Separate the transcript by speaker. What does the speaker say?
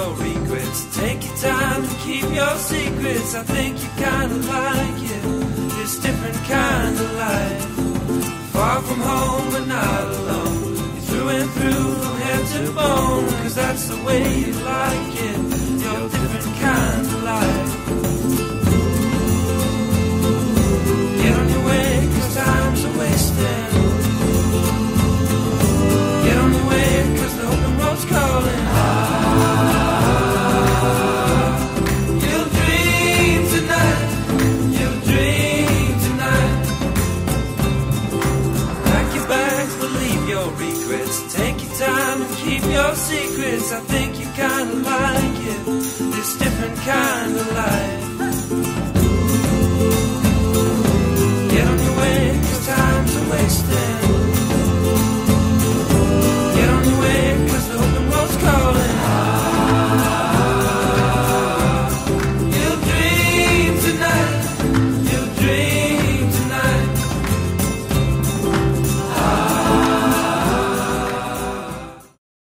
Speaker 1: your regrets. Take your time and keep your secrets. I think you kinda like it, this different kind of life. Far from home but not alone. You're through and through from head to bone, 'cause that's the way you like it, your different kind of life. Get on your way 'cause time's a wasting. Get on your way 'cause the open road's calling. You'll dream tonight, you'll dream tonight. Pack your bags but leave your regrets. Take your time and keep your secrets. I think you kinda like it, this different kind of life.